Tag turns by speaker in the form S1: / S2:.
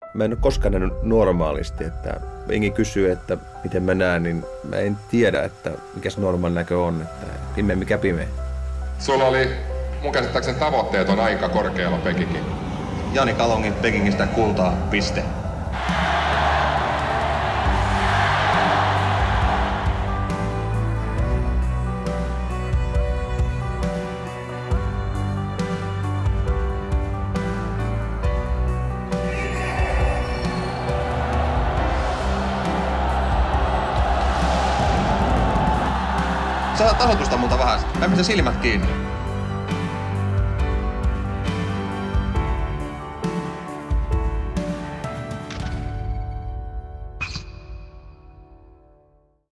S1: Mä en ole koskaan nähnyt normaalisti, että Ingi kysyy, että miten mä näen, niin mä en tiedä, että mikä se normaali näkö on, että pimeä mikä pimeä.
S2: Sulla oli mun käsittääkseni tavoitteet on aika korkealla Pekikin.
S3: Jani Kalongin Pekingistä kultaa, piste. Saa tasoitusta multa vähän. Mä pistän silmät kiinni.